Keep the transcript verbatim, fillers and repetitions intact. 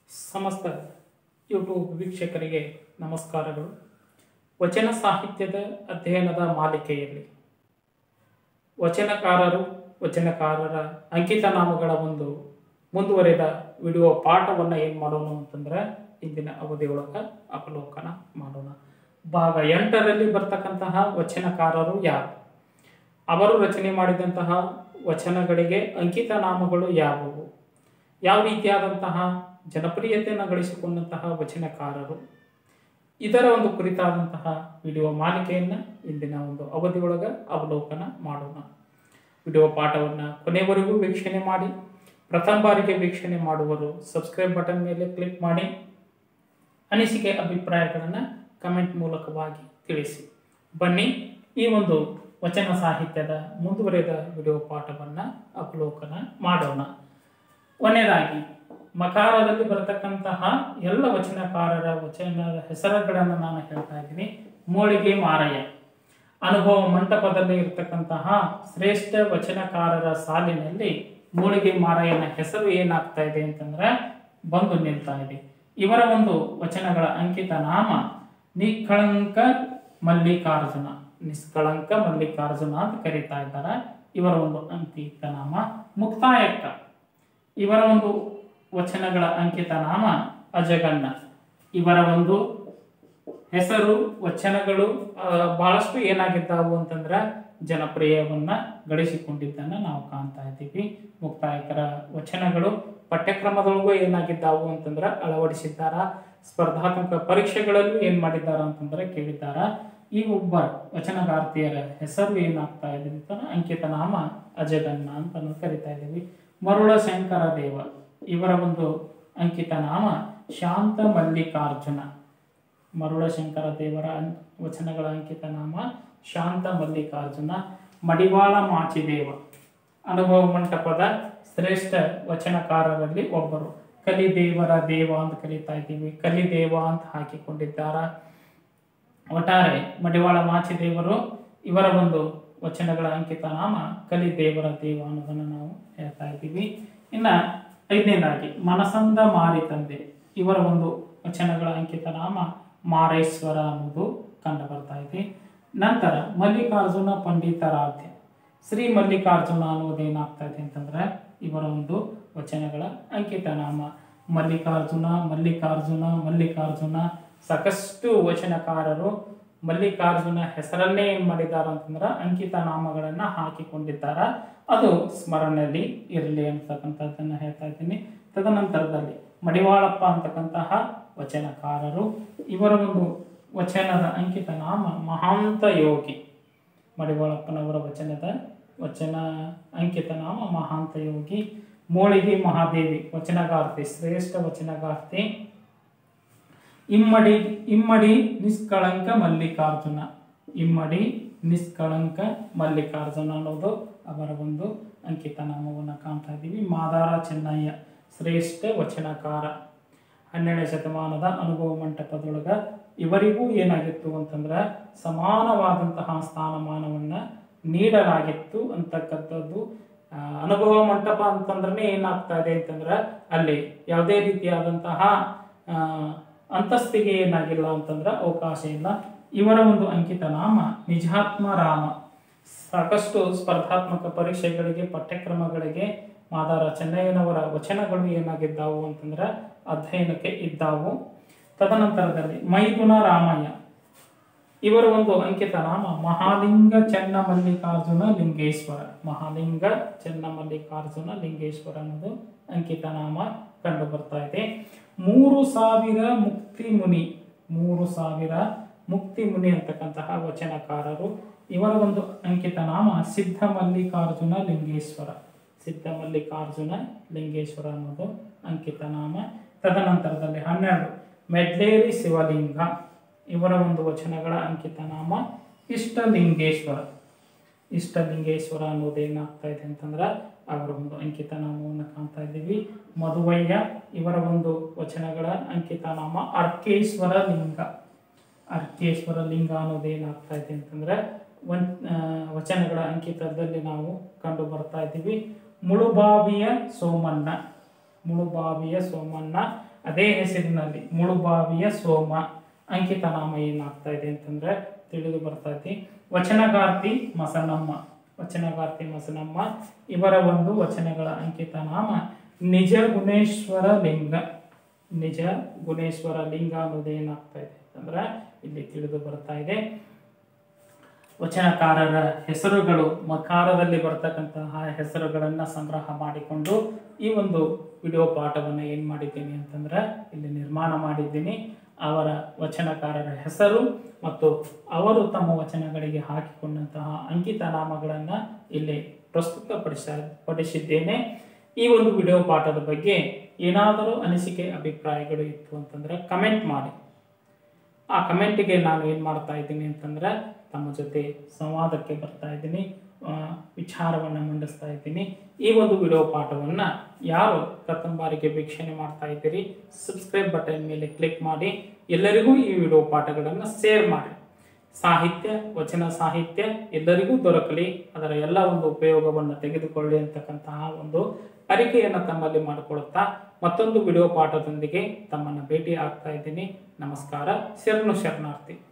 ಸಮಸ್ತ ಯೂಟ್ಯೂಬ್ ವೀಕ್ಷಕರಿಗೆ ನಮಸ್ಕಾರಗಳು. ವಚನ ಸಾಹಿತ್ಯದ ಅಧ್ಯಯನದ ಮಾಲಿಕೆಯಲ್ಲಿ ವಚನಕಾರರು ವಚನಕಾರರ ಅಂಕಿತನಾಮಗಳ ಒಂದು ಮುಂದುವರೆದ ವಿಡಿಯೋ ಪಾಠವನ್ನು ಏನು ಮಾಡೋಣ ಅಂತಂದ್ರೆ ಇಂದಿನ ಅವಧಿಯೊಳಗೆ ಅವಲೋಕನ ಮಾಡೋಣ. ಭಾಗ ಎಂಟರಲ್ಲಿ ಬರ್ತಕ್ಕಂತಹ ವಚನಕಾರರು ಯಾರು, ಅವರು ರಚನೆ ಮಾಡಿದಂತಹ ವಚನಗಳಿಗೆ ಅಂಕಿತ ನಾಮಗಳು ಯಾವುವು, ಯಾವ ರೀತಿಯಾದಂತಹ ಜನಪ್ರಿಯತೆಯನ್ನು ಗಳಿಸಿಕೊಂಡಂತಹ ವಚನಕಾರರು, ಇದರ ಒಂದು ಕುರಿತಾದಂತಹ ವಿಡಿಯೋ ಮಾಲಿಕೆಯನ್ನು ಇಂದಿನ ಒಂದು ಅವಧಿಯೊಳಗೆ ಅವಲೋಕನ ಮಾಡೋಣ. ವಿಡಿಯೋ ಪಾಠವನ್ನು ಕೊನೆವರೆಗೂ ವೀಕ್ಷಣೆ ಮಾಡಿ. ಪ್ರಥಮ ಬಾರಿಗೆ ವೀಕ್ಷಣೆ ಮಾಡುವರು ಸಬ್ಸ್ಕ್ರೈಬ್ ಬಟನ್ ಮೇಲೆ ಕ್ಲಿಕ್ ಮಾಡಿ ಅನಿಸಿಕೆ ಅಭಿಪ್ರಾಯಗಳನ್ನು ಕಮೆಂಟ್ ಮೂಲಕವಾಗಿ ತಿಳಿಸಿ. ಬನ್ನಿ ಈ ಒಂದು ವಚನ ಸಾಹಿತ್ಯದ ಮುಂದುವರೆದ ವಿಡಿಯೋ ಪಾಠವನ್ನು ಅವಲೋಕನ ಮಾಡೋಣ. ಕೊನೆಯದಾಗಿ ಮಕಾರದಲ್ಲಿ ಬರತಕ್ಕಂತಹ ಎಲ್ಲ ವಚನಕಾರರ ವಚನದ ಹೆಸರುಗಳನ್ನು ನಾನು ಹೇಳ್ತಾ ಇದ್ದೀನಿ. ಮೋಳಿಗೆ ಮಾರಯ್ಯ ಅನುಭವ ಮಂಟಪದಲ್ಲಿ ಇರತಕ್ಕಂತಹ ಶ್ರೇಷ್ಠ ವಚನಕಾರರ ಸಾಲಿನಲ್ಲಿ ಮೋಳಿಗೆ ಮಾರಯ್ಯನ ಹೆಸರು ಏನಾಗ್ತಾ ಇದೆ ಅಂತಂದ್ರೆ ಬಂದು ನಿಲ್ತಾ ಇದೆ. ಇವರ ಒಂದು ವಚನಗಳ ಅಂಕಿತ ನಾಮ ನಿಷ್ಕಳಂಕ ಮಲ್ಲಿಕಾರ್ಜುನ. ನಿಷ್ಕಳಂಕ ಮಲ್ಲಿಕಾರ್ಜುನ ಅಂತ ಕರೀತಾ ಇದ್ದಾರೆ. ಇವರ ಒಂದು ಅಂಕಿತ ನಾಮ ಮುಕ್ತಾಯಕ್ಕ. ಇವರ ಒಂದು ವಚನಗಳ ಅಂಕಿತ ನಾಮ ಅಜಗಣ್ಣ. ಇವರ ಒಂದು ಹೆಸರು ವಚನಗಳು ಬಹಳಷ್ಟು ಏನಾಗಿದ್ದಾವು ಅಂತಂದ್ರೆ ಜನಪ್ರಿಯವನ್ನ ಗಳಿಸಿಕೊಂಡಿದ್ದನ್ನ ನಾವು ಕಾಣ್ತಾ ಇದ್ದೀವಿ. ಮುಕ್ತಾಯಕರ ವಚನಗಳು ಪಠ್ಯಕ್ರಮದೊಳಗೂ ಏನಾಗಿದ್ದಾವು ಅಂತಂದ್ರೆ ಅಳವಡಿಸಿದ್ದಾರ. ಸ್ಪರ್ಧಾತ್ಮಕ ಪರೀಕ್ಷೆಗಳಲ್ಲೂ ಏನ್ ಮಾಡಿದ್ದಾರ ಅಂತಂದ್ರೆ ಕೇಳಿದ್ದಾರ. ಈ ಒಬ್ಬ ವಚನಗಾರ್ತಿಯರ ಹೆಸರು ಏನಾಗ್ತಾ ಇದೆ ಅಂತ ಅಂಕಿತ ನಾಮ ಅಜಗಣ್ಣ ಅಂತ ಕರಿತಾ ಇದ್ದೀವಿ. ಮರುಳ ಶಂಕರ ದೇವ. ಇವರ ಒಂದು ಅಂಕಿತ ನಾಮ ಶಾಂತ ಮಲ್ಲಿಕಾರ್ಜುನ. ಮರುಳ ಶಂಕರ ದೇವರ ವಚನಗಳ ಅಂಕಿತ ನಾಮ ಶಾಂತ ಮಲ್ಲಿಕಾರ್ಜುನ. ಮಡಿವಾಳ ಮಾಚಿದೇವ ಅನುಭವ ಮಂಟಪದ ಶ್ರೇಷ್ಠ ವಚನಕಾರರಲ್ಲಿ ಒಬ್ಬರು. ಕಲಿದೇವರ ದೇವ ಅಂತ ಕರೀತಾ ಇದ್ದೀವಿ. ಕಲಿದೇವ ಅಂತ ಹಾಕಿಕೊಂಡಿದ್ದಾರ. ಒಟ್ಟಾರೆ ಮಡಿವಾಳ ಮಾಚಿದೇವರು ಇವರ ಒಂದು ವಚನಗಳ ಅಂಕಿತ ನಾಮ ಕಲಿದೇವರ ದೇವ ಅನ್ನೋದನ್ನು ನಾವು ಹೇಳ್ತಾ ಇದ್ದೀವಿ. ಇನ್ನ ಐದನೇದಾಗಿ ಮನಸಂದ ಮಾರಿ ತಂದೆ. ಇವರ ಒಂದು ವಚನಗಳ ಅಂಕಿತ ನಾಮ ಮಾರೇಶ್ವರ ಅನ್ನೋದು ಕಂಡು ಬರ್ತಾ ಇದೆ. ನಂತರ ಮಲ್ಲಿಕಾರ್ಜುನ ಪಂಡಿತಾರಾಧ್ಯ. ಶ್ರೀ ಮಲ್ಲಿಕಾರ್ಜುನ ಅನ್ನೋದೇನಾಗ್ತಾ ಇದೆ ಅಂತಂದ್ರೆ ಇವರ ಒಂದು ವಚನಗಳ ಅಂಕಿತ ನಾಮ ಮಲ್ಲಿಕಾರ್ಜುನ ಮಲ್ಲಿಕಾರ್ಜುನ ಮಲ್ಲಿಕಾರ್ಜುನ. ಸಾಕಷ್ಟು ವಚನಕಾರರು ಮಲ್ಲಿಕಾರ್ಜುನ ಹೆಸರನ್ನೇ ಏನ್ ಮಾಡಿದಾರ ಅಂತಂದ್ರ ಅಂಕಿತ ನಾಮಗಳನ್ನ ಹಾಕಿಕೊಂಡಿದ್ದಾರ. ಅದು ಸ್ಮರಣೆಯಲ್ಲಿ ಇರಲಿ ಅಂತಕ್ಕಂಥದ್ದನ್ನ ಹೇಳ್ತಾ ಇದ್ದೀನಿ. ತದನಂತರದಲ್ಲಿ ಮಡಿವಾಳಪ್ಪ ಅಂತಕ್ಕಂತಹ ವಚನಕಾರರು. ಇವರ ಒಂದು ವಚನದ ಅಂಕಿತ ನಾಮ ಮಹಾಂತ ಯೋಗಿ. ಮಡಿವಾಳಪ್ಪನವರ ವಚನದ ವಚನ ಅಂಕಿತ ನಾಮ ಮಹಾಂತ ಯೋಗಿ. ಮೋಳಿಗೆ ಮಹಾದೇವಿ ವಚನಗಾರ್ತಿ, ಶ್ರೇಷ್ಠ ವಚನಗಾರ್ತಿ. ಇಮ್ಮಡಿ ಇಮ್ಮಡಿ ನಿಷ್ಕಳಂಕ ಮಲ್ಲಿಕಾರ್ಜುನ. ಇಮ್ಮಡಿ ನಿಷ್ಕಳಂಕ ಮಲ್ಲಿಕಾರ್ಜುನ ಅನ್ನೋದು ಅವರ ಒಂದು ಅಂಕಿತ ನಾಮವನ್ನು ಕಾಣ್ತಾ ಇದ್ದೀವಿ. ಮಾದಾರ ಚೆನ್ನಯ್ಯ ಶ್ರೇಷ್ಠ ವಚನಕಾರ. ಹನ್ನೆರಡನೇ ಶತಮಾನದ ಅನುಭವ ಮಂಟಪದೊಳಗ ಇವರಿಗೂ ಏನಾಗಿತ್ತು ಅಂತಂದ್ರೆ ಸಮಾನವಾದಂತಹ ಸ್ಥಾನಮಾನವನ್ನ ನೀಡಲಾಗಿತ್ತು ಅಂತಕ್ಕಂಥದ್ದು. ಅನುಭವ ಮಂಟಪ ಅಂತಂದ್ರೆ ಏನಾಗ್ತಾ ಇದೆ ಅಂತಂದ್ರೆ ಅಲ್ಲಿ ಯಾವುದೇ ರೀತಿಯಾದಂತಹ ಅಂತಸ್ತಿಗೆ ಏನಾಗಿಲ್ಲ ಅಂತಂದ್ರೆ ಅವಕಾಶ ಇಲ್ಲ. ಇವರ ಒಂದು ಅಂಕಿತ ನಾಮ ನಿಜಾತ್ಮ ರಾಮ. ಸಾಕಷ್ಟು ಸ್ಪರ್ಧಾತ್ಮಕ ಪರೀಕ್ಷೆಗಳಿಗೆ ಪಠ್ಯಕ್ರಮಗಳಿಗೆ ಮಾದಾರ ಚೆನ್ನಯ್ಯನವರ ವಚನಗಳು ಏನಾಗಿದ್ದಾವು ಅಂತಂದ್ರೆ ಅಧ್ಯಯನಕ್ಕೆ ಇದ್ದಾವು. ತದನಂತರದಲ್ಲಿ ಮೈದುನ ರಾಮಯ್ಯ. ಇವರ ಒಂದು ಅಂಕಿತ ನಾಮ ಮಹಾಲಿಂಗ ಚೆನ್ನ ಮಲ್ಲಿಕಾರ್ಜುನ ಲಿಂಗೇಶ್ವರ. ಮಹಾಲಿಂಗ ಚೆನ್ನ ಮಲ್ಲಿಕಾರ್ಜುನ ಲಿಂಗೇಶ್ವರ ಅನ್ನೋದು ಅಂಕಿತ ನಾಮ ಕಂಡು ಬರ್ತಾ ಇದೆ. ಮೂರು ಸಾವಿರ ಮುಕ್ತಿ ಮುನಿ. ಮೂರು ಸಾವಿರ ಮುಕ್ತಿ ಮುನಿ ಅಂತಕ್ಕಂತಹ ವಚನಕಾರರು. ಇವರ ಒಂದು ಅಂಕಿತ ನಾಮ ಸಿದ್ಧ ಮಲ್ಲಿಕಾರ್ಜುನ ಲಿಂಗೇಶ್ವರ. ಸಿದ್ಧ ಮಲ್ಲಿಕಾರ್ಜುನ ಲಿಂಗೇಶ್ವರ ಅನ್ನೋದು ಅಂಕಿತ ನಾಮ. ತದನಂತರದಲ್ಲಿ ಹನ್ನೆರಡು ಮೆಡ್ಲೇರಿ ಶಿವಲಿಂಗ. ಇವರ ಒಂದು ವಚನಗಳ ಅಂಕಿತ ನಾಮ ಇಷ್ಟಲಿಂಗೇಶ್ವರ. ಇಷ್ಟಲಿಂಗೇಶ್ವರ ಅನ್ನೋದೇನಾಗ್ತಾ ಇದೆ ಅಂತಂದ್ರೆ ಅವರ ಒಂದು ಅಂಕಿತ ನಾಮವನ್ನು ಕಾಣ್ತಾ ಇದ್ದೀವಿ. ಮಧುವಯ್ಯ. ಇವರ ಒಂದು ವಚನಗಳ ಅಂಕಿತ ನಾಮ ಅರ್ಕೇಶ್ವರ ಲಿಂಗ. ಅರ್ಕೇಶ್ವರ ಲಿಂಗ ಅನ್ನೋದೇನಾಗ್ತಾ ಇದೆ ಅಂತಂದ್ರೆ ಒನ್ ವಚನಗಳ ಅಂಕಿತದಲ್ಲಿ ನಾವು ಕಂಡು ಬರ್ತಾ ಇದ್ದೀವಿ. ಮುಳುಬಾವಿಯ ಸೋಮಣ್ಣ. ಮುಳುಬಾವಿಯ ಸೋಮಣ್ಣ ಅದೇ ಹೆಸರಿನಲ್ಲಿ ಮುಳುಬಾವಿಯ ಸೋಮ ಅಂಕಿತ ನಾಮ ಏನಾಗ್ತಾ ಇದೆ ಅಂತಂದ್ರೆ ತಿಳಿದು ಬರ್ತಾ ಇದೆ. ವಚನಗಾರ್ತಿ ಮಸನಮ್ಮ ವಚನಗಾರ್ತಿ ಮಸನಮ್ಮ ಇವರ ಒಂದು ವಚನಗಳ ಅಂಕಿತ ನಾಮ ನಿಜ ಗುಣೇಶ್ವರ ಲಿಂಗ. ನಿಜ ಗುಣೇಶ್ವರ ಲಿಂಗ ಅನ್ನೋದು ಏನಾಗ್ತಾ ಇದೆ ಅಂತಂದ್ರೆ ಇಲ್ಲಿ ತಿಳಿದು ಬರ್ತಾ ಇದೆ. ವಚನಕಾರರ ಹೆಸರುಗಳು ಮಕಾರದಲ್ಲಿ ಬರ್ತಕ್ಕಂತಹ ಹೆಸರುಗಳನ್ನ ಸಂಗ್ರಹ ಮಾಡಿಕೊಂಡು ಈ ಒಂದು ವಿಡಿಯೋ ಪಾಠವನ್ನು ಏನು ಮಾಡಿದ್ದೀನಿ ಅಂತಂದ್ರೆ ಇಲ್ಲಿ ನಿರ್ಮಾಣ ಮಾಡಿದ್ದೀನಿ. ಅವರ ವಚನಕಾರರ ಹೆಸರು ಮತ್ತು ಅವರು ತಮ್ಮ ವಚನಗಳಿಗೆ ಹಾಕಿಕೊಂಡಂತಹ ಅಂಕಿತ ನಾಮಗಳನ್ನು ಇಲ್ಲಿ ಪ್ರಸ್ತುತಪಡಿಸ ಪಡಿಸಿದ್ದೇನೆ. ಈ ಒಂದು ವಿಡಿಯೋ ಪಾಠದ ಬಗ್ಗೆ ಏನಾದರೂ ಅನಿಸಿಕೆ ಅಭಿಪ್ರಾಯಗಳು ಇತ್ತು ಅಂತಂದ್ರೆ ಕಮೆಂಟ್ ಮಾಡಿ. ಆ ಕಮೆಂಟಿಗೆ ನಾನು ಏನು ಮಾಡ್ತಾ ಇದ್ದೀನಿ ಅಂತಂದ್ರೆ ತಮ್ಮ ಜೊತೆ ಸಂವಾದಕ್ಕೆ ಬರ್ತಾ ಇದ್ದೀನಿ, ವಿಚಾರವನ್ನು ಮಂಡಿಸ್ತಾ ಇದ್ದೀನಿ. ಈ ಒಂದು ವಿಡಿಯೋ ಪಾಠವನ್ನು ಯಾರು ಪ್ರಥಮ ಬಾರಿಗೆ ವೀಕ್ಷಣೆ ಮಾಡ್ತಾ ಇದ್ದೀರಿ ಸಬ್ಸ್ಕ್ರೈಬ್ ಬಟನ್ ಮೇಲೆ ಕ್ಲಿಕ್ ಮಾಡಿ. ಎಲ್ಲರಿಗೂ ಈ ವಿಡಿಯೋ ಪಾಠಗಳನ್ನು ಶೇರ್ ಮಾಡಿ. ಸಾಹಿತ್ಯ ವಚನ ಸಾಹಿತ್ಯ ಎಲ್ಲರಿಗೂ ದೊರಕಲಿ, ಅದರ ಎಲ್ಲ ಒಂದು ಉಪಯೋಗವನ್ನು ತೆಗೆದುಕೊಳ್ಳಿ ಅಂತಕ್ಕಂತಹ ಒಂದು ಅರಿಕೆಯನ್ನು ತಮ್ಮಲ್ಲಿ ಮಾಡಿಕೊಳ್ಳುತ್ತಾ ಮತ್ತೊಂದು ವಿಡಿಯೋ ಪಾಠದೊಂದಿಗೆ ತಮ್ಮನ್ನು ಭೇಟಿ ಆಗ್ತಾ ಇದ್ದೀನಿ. ನಮಸ್ಕಾರ. ಶರಣು ಶರಣಾರ್ಥಿ.